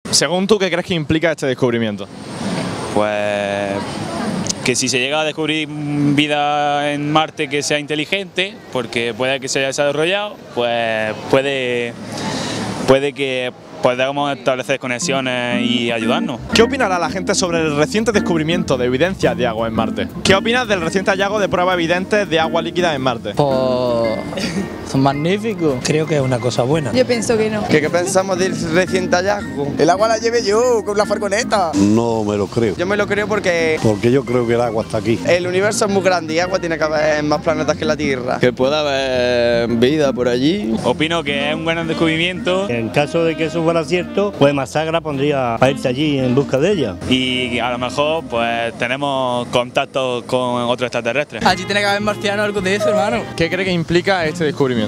Según tú, ¿qué crees que implica este descubrimiento? Pues que si se llega a descubrir vida en Marte que sea inteligente, porque puede que se haya desarrollado, pues puede que podamos establecer conexiones y ayudarnos. ¿Qué opinará la gente sobre el reciente descubrimiento de evidencias de agua en Marte? ¿Qué opinas del reciente hallazgo de pruebas evidentes de agua líquida en Marte? Pues magnífico. Creo que es una cosa buena. Yo pienso que no. ¿Qué pensamos del reciente hallazgo? El agua la llevé yo con la furgoneta. No me lo creo. Yo me lo creo porque yo creo que el agua está aquí. el universo es muy grande y agua tiene que haber en más planetas que la Tierra. Que pueda haber vida por allí. Opino que es un gran descubrimiento. En caso de que eso fuera cierto, pues Masagra pondría a irse allí en busca de ella. Y a lo mejor pues tenemos contacto con otros extraterrestres. Allí tiene que haber marciano, algo de eso, hermano. ¿Qué cree que implica este descubrimiento?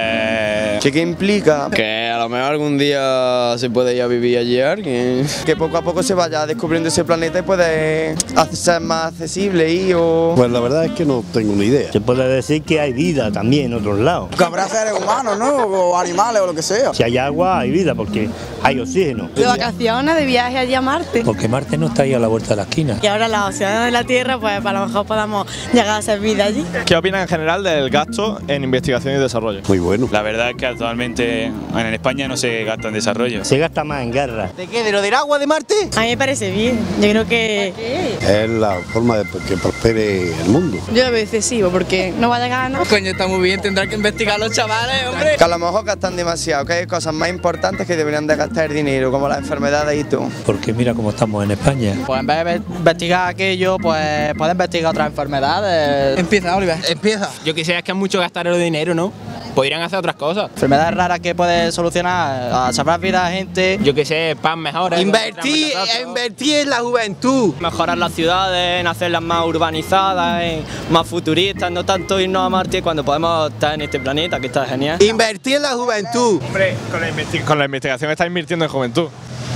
Pues ¿Qué implica? Que a lo mejor algún día se puede ir a vivir allí alguien. Que poco a poco se vaya descubriendo ese planeta y puede ser más accesible Pues la verdad es que no tengo ni idea. Se puede decir que hay vida también en otros lados. Que habrá seres humanos, ¿no? O animales o lo que sea. Si hay agua, hay vida, porque hay oxígeno. De vacaciones, de viaje allí a Marte. Porque Marte no está ahí a la vuelta de la esquina. Y ahora las opciones de la Tierra, pues a lo mejor podamos llegar a ser vida allí. ¿Qué opinan en general del gasto en investigación y desarrollo? Muy bueno. la verdad es que actualmente en España no se gasta en desarrollo. Se gasta más en guerra. ¿De qué? ¿De lo del agua de Marte? A mí me parece bien. Yo creo que Es la forma de que prospere el mundo. yo lo veo excesivo porque no va a llegar a nada. Coño, está muy bien, tendrán que investigar los chavales, hombre. Que a lo mejor gastan demasiado, que hay cosas más importantes que deberían de gastar dinero, como las enfermedades y todo. Porque mira cómo estamos en España. Pues en vez de investigar aquello, pues puede investigar otras enfermedades. Empieza, Oliver. Empieza. Yo quisiera que es mucho gastar el dinero, ¿no? Podrían hacer otras cosas. Enfermedades raras que puede solucionar, a salvar vidas de gente. Yo que sé, pan mejores. Invertir en la juventud. Mejorar las ciudades, en hacerlas más urbanizadas, más futuristas, no tanto irnos a Marte cuando podemos estar en este planeta, que está genial. Invertir en la juventud. Hombre, con la investigación está invirtiendo en juventud.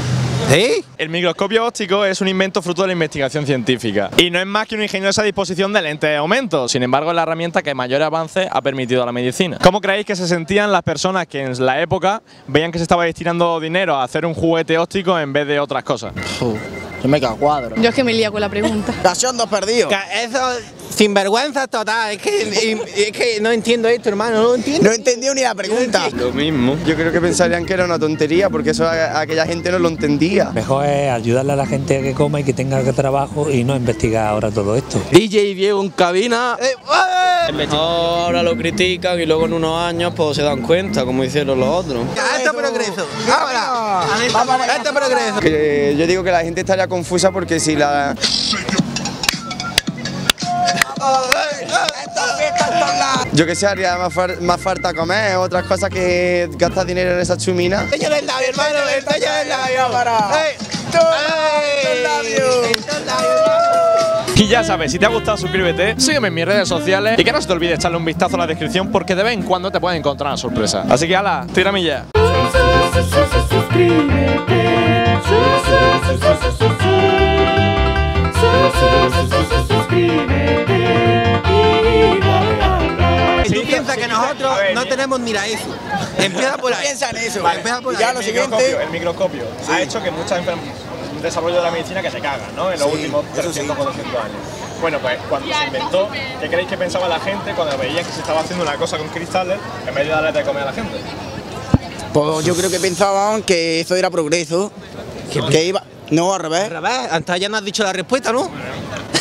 ¿Sí? El microscopio óptico es un invento fruto de la investigación científica y no es más que una ingeniosa disposición de lentes de aumento. Sin embargo, es la herramienta que mayores avances ha permitido a la medicina. ¿Cómo creéis que se sentían las personas que en la época veían que se estaba destinando dinero a hacer un juguete óptico en vez de otras cosas? Yo me cago cuadro. Yo es que me lío con la pregunta. Nación dos perdidos. Eso, sinvergüenza total, es que no entiendo esto, hermano, no lo entiendo. No he entendido ni la pregunta. Lo mismo. Yo creo que pensarían que era una tontería porque eso aquella gente no lo entendía. Mejor es ayudarle a la gente a que coma y que tenga trabajo y no investigar ahora todo esto. DJ Diego en cabina. Ahora lo critican y luego en unos años pues se dan cuenta, como hicieron los otros. Esto progreso. Ahora. Vamos, esto progreso. Que yo digo que la gente estaría confusa porque si la... Yo que sé, haría más falta comer, otras cosas que gastar dinero en esa chumina. Enseña el labio, hermano, enseña el labio. Y ya sabes, si te ha gustado suscríbete, sígueme en mis redes sociales y que no se te olvide echarle un vistazo a la descripción porque de vez en cuando te pueden encontrar una sorpresa. Así que ala, tírame ya. Tú piensas que nosotros no tenemos mira eso. Empieza por ahí. Piensa en eso. Vale. Empieza por ahí. Ya Ya lo lo siguiente. siguiente. El microscopio ha hecho que muchas un desarrollo de la medicina que se cagan, ¿no? En los últimos 300 o 400 años. Bueno, pues cuando se inventó, ¿qué creéis que pensaba la gente cuando veía que se estaba haciendo una cosa con cristales en vez de darle de comer a la gente? Pues yo creo que pensaban que eso era progreso. Que iba. No, al revés. Al revés, antes ya no has dicho la respuesta, ¿no?